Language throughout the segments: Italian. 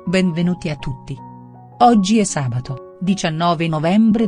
Benvenuti a tutti. Oggi è sabato, 19 novembre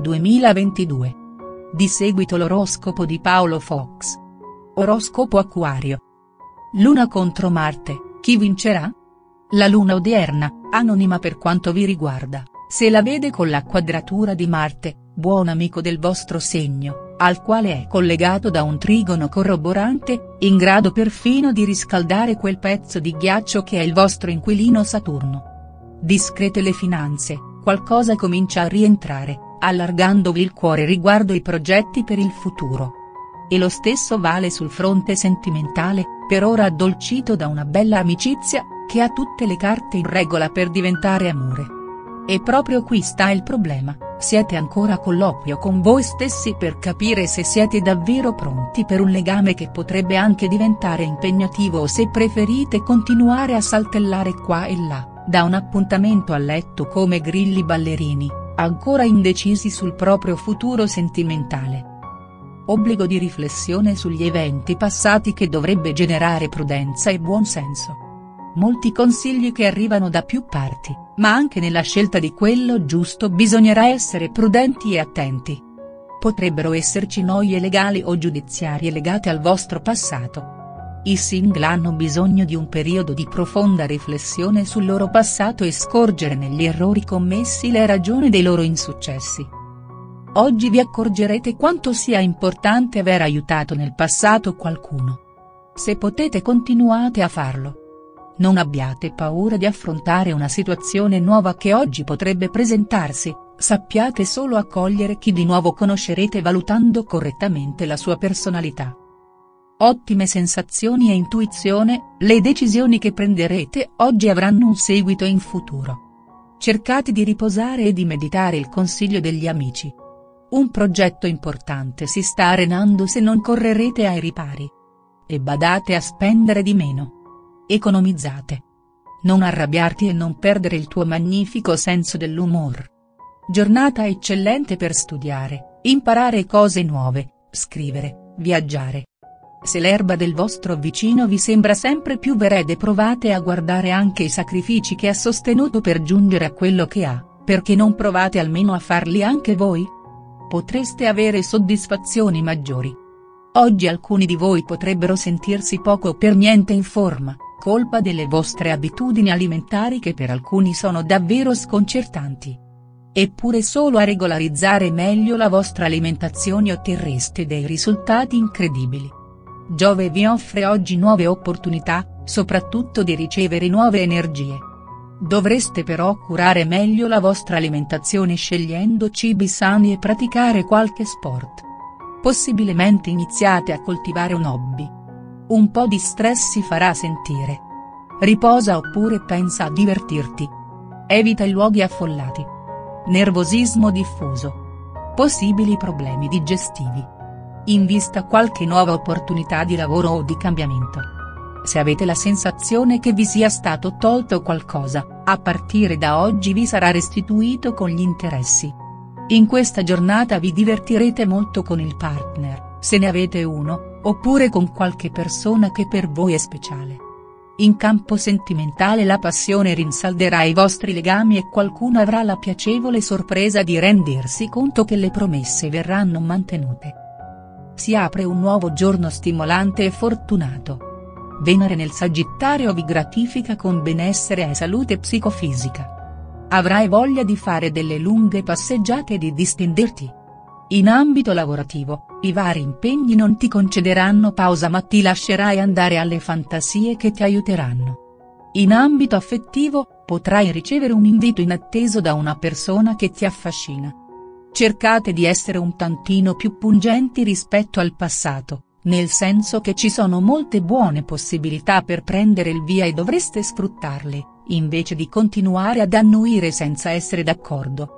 2022. Di seguito l'oroscopo di Paolo Fox. Oroscopo Acquario. Luna contro Marte, chi vincerà? La luna odierna, anonima per quanto vi riguarda, se la vede con la quadratura di Marte, buon amico del vostro segno, al quale è collegato da un trigono corroborante, in grado perfino di riscaldare quel pezzo di ghiaccio che è il vostro inquilino Saturno. Discrete le finanze, qualcosa comincia a rientrare, allargandovi il cuore riguardo i progetti per il futuro. E lo stesso vale sul fronte sentimentale, per ora addolcito da una bella amicizia, che ha tutte le carte in regola per diventare amore. E proprio qui sta il problema, siete ancora a colloquio con voi stessi per capire se siete davvero pronti per un legame che potrebbe anche diventare impegnativo o se preferite continuare a saltellare qua e là, da un appuntamento a letto come grilli ballerini, ancora indecisi sul proprio futuro sentimentale. Obbligo di riflessione sugli eventi passati che dovrebbe generare prudenza e buonsenso. Molti consigli che arrivano da più parti, ma anche nella scelta di quello giusto bisognerà essere prudenti e attenti. Potrebbero esserci noie legali o giudiziarie legate al vostro passato. I single hanno bisogno di un periodo di profonda riflessione sul loro passato e scorgere negli errori commessi le ragioni dei loro insuccessi. Oggi vi accorgerete quanto sia importante aver aiutato nel passato qualcuno. Se potete, continuate a farlo. Non abbiate paura di affrontare una situazione nuova che oggi potrebbe presentarsi, sappiate solo accogliere chi di nuovo conoscerete valutando correttamente la sua personalità. Ottime sensazioni e intuizione, le decisioni che prenderete oggi avranno un seguito in futuro. Cercate di riposare e di meditare il consiglio degli amici. Un progetto importante si sta arenando se non correrete ai ripari. E badate a spendere di meno. Economizzate. Non arrabbiarti e non perdere il tuo magnifico senso dell'umor. Giornata eccellente per studiare, imparare cose nuove, scrivere, viaggiare. Se l'erba del vostro vicino vi sembra sempre più verede, provate a guardare anche i sacrifici che ha sostenuto per giungere a quello che ha, perché non provate almeno a farli anche voi? Potreste avere soddisfazioni maggiori. Oggi alcuni di voi potrebbero sentirsi poco o per niente in forma, colpa delle vostre abitudini alimentari che per alcuni sono davvero sconcertanti. Eppure solo a regolarizzare meglio la vostra alimentazione otterreste dei risultati incredibili. Giove vi offre oggi nuove opportunità, soprattutto di ricevere nuove energie. Dovreste però curare meglio la vostra alimentazione scegliendo cibi sani e praticare qualche sport. Possibilmente iniziate a coltivare un hobby. Un po' di stress si farà sentire. Riposa oppure pensa a divertirti. Evita i luoghi affollati. Nervosismo diffuso. Possibili problemi digestivi. In vista qualche nuova opportunità di lavoro o di cambiamento. Se avete la sensazione che vi sia stato tolto qualcosa, a partire da oggi vi sarà restituito con gli interessi. In questa giornata vi divertirete molto con il partner, se ne avete uno, oppure con qualche persona che per voi è speciale. In campo sentimentale la passione rinsalderà i vostri legami e qualcuno avrà la piacevole sorpresa di rendersi conto che le promesse verranno mantenute. Si apre un nuovo giorno stimolante e fortunato. Venere nel Sagittario vi gratifica con benessere e salute psicofisica. Avrai voglia di fare delle lunghe passeggiate e di distenderti. In ambito lavorativo, i vari impegni non ti concederanno pausa ma ti lascerai andare alle fantasie che ti aiuteranno. In ambito affettivo, potrai ricevere un invito inatteso da una persona che ti affascina. Cercate di essere un tantino più pungenti rispetto al passato, nel senso che ci sono molte buone possibilità per prendere il via e dovreste sfruttarle, invece di continuare ad annuire senza essere d'accordo.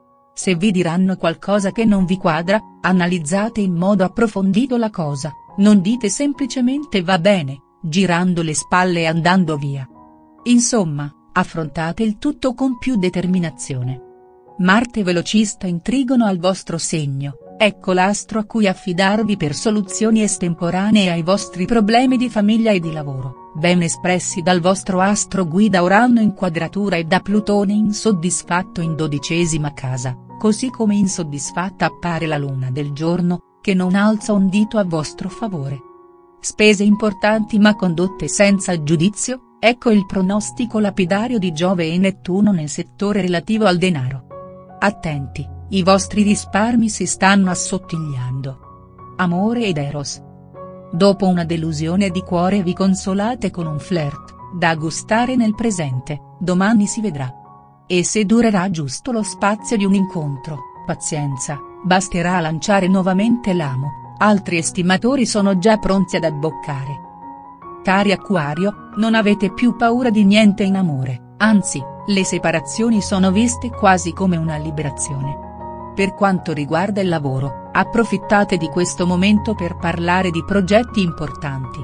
Se vi diranno qualcosa che non vi quadra, analizzate in modo approfondito la cosa, non dite semplicemente va bene, girando le spalle e andando via. Insomma, affrontate il tutto con più determinazione. Marte velocista in trigono al vostro segno, Ecco l'astro a cui affidarvi per soluzioni estemporanee ai vostri problemi di famiglia e di lavoro, ben espressi dal vostro astro guida Urano in quadratura e da Plutone insoddisfatto in 12ª casa, così come insoddisfatta appare la luna del giorno, che non alza un dito a vostro favore. Spese importanti ma condotte senza giudizio, ecco il pronostico lapidario di Giove e Nettuno nel settore relativo al denaro. Attenti, i vostri risparmi si stanno assottigliando. Amore ed Eros. Dopo una delusione di cuore vi consolate con un flirt, da gustare nel presente, domani si vedrà. E se durerà giusto lo spazio di un incontro, pazienza, basterà lanciare nuovamente l'amo, altri estimatori sono già pronti ad abboccare. Cari Acquario, non avete più paura di niente in amore, anzi, le separazioni sono viste quasi come una liberazione. Per quanto riguarda il lavoro, approfittate di questo momento per parlare di progetti importanti.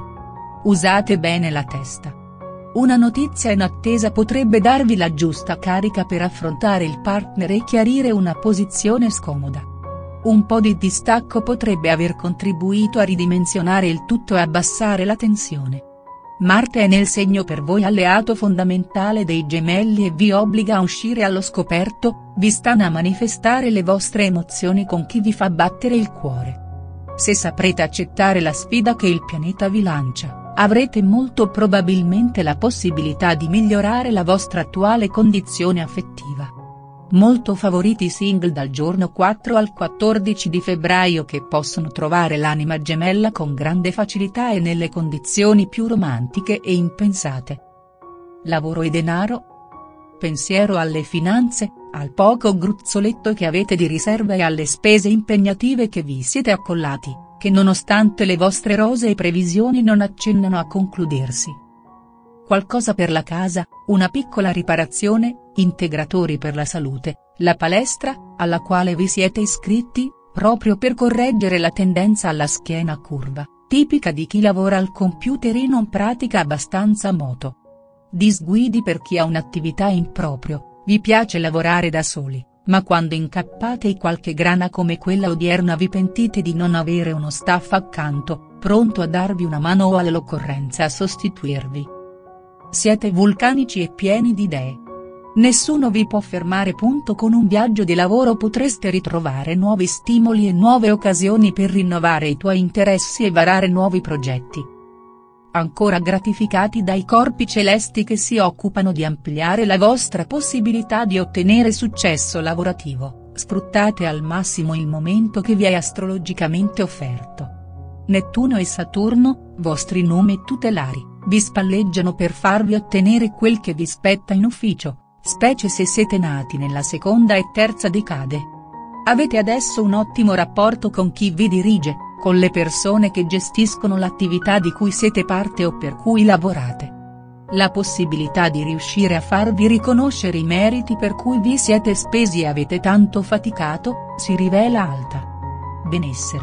Usate bene la testa. Una notizia in attesa potrebbe darvi la giusta carica per affrontare il partner e chiarire una posizione scomoda. Un po' di distacco potrebbe aver contribuito a ridimensionare il tutto e abbassare la tensione. Marte è nel segno per voi alleato fondamentale dei Gemelli e vi obbliga a uscire allo scoperto, vi stana a manifestare le vostre emozioni con chi vi fa battere il cuore. Se saprete accettare la sfida che il pianeta vi lancia, avrete molto probabilmente la possibilità di migliorare la vostra attuale condizione affettiva. Molto favoriti i single dal giorno 4 al 14 di febbraio che possono trovare l'anima gemella con grande facilità e nelle condizioni più romantiche e impensate. Lavoro e denaro? Pensiero alle finanze, al poco gruzzoletto che avete di riserva e alle spese impegnative che vi siete accollati, che nonostante le vostre rosee previsioni non accennano a concludersi. Qualcosa per la casa, una piccola riparazione, integratori per la salute, la palestra, alla quale vi siete iscritti, proprio per correggere la tendenza alla schiena curva, tipica di chi lavora al computer e non pratica abbastanza moto. Disguidi per chi ha un'attività in proprio, vi piace lavorare da soli, ma quando incappate in qualche grana come quella odierna vi pentite di non avere uno staff accanto, pronto a darvi una mano o all'occorrenza a sostituirvi. Siete vulcanici e pieni di idee. Nessuno vi può fermare. Con un viaggio di lavoro potreste ritrovare nuovi stimoli e nuove occasioni per rinnovare i tuoi interessi e varare nuovi progetti. Ancora gratificati dai corpi celesti che si occupano di ampliare la vostra possibilità di ottenere successo lavorativo, sfruttate al massimo il momento che vi è astrologicamente offerto. Nettuno e Saturno, vostri numi tutelari, vi spalleggiano per farvi ottenere quel che vi spetta in ufficio, specie se siete nati nella seconda e terza decade. Avete adesso un ottimo rapporto con chi vi dirige, con le persone che gestiscono l'attività di cui siete parte o per cui lavorate. La possibilità di riuscire a farvi riconoscere i meriti per cui vi siete spesi e avete tanto faticato, si rivela alta. Benessere.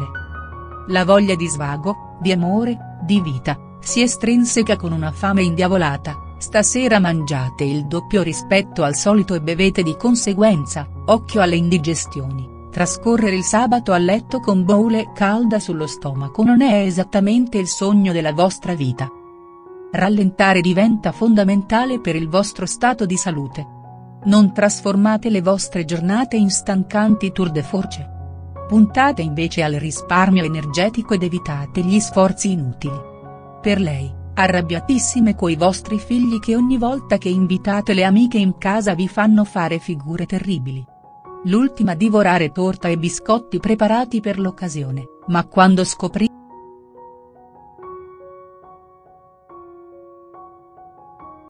La voglia di svago, di amore, di vita, si estrinseca con una fame indiavolata, stasera mangiate il doppio rispetto al solito e bevete di conseguenza, occhio alle indigestioni. Trascorrere il sabato a letto con boule calda sullo stomaco non è esattamente il sogno della vostra vita. Rallentare diventa fondamentale per il vostro stato di salute. Non trasformate le vostre giornate in stancanti tour de force. Puntate invece al risparmio energetico ed evitate gli sforzi inutili. Per lei, arrabbiatissime coi vostri figli che ogni volta che invitate le amiche in casa vi fanno fare figure terribili. L'ultima a divorare torta e biscotti preparati per l'occasione, ma quando scoprite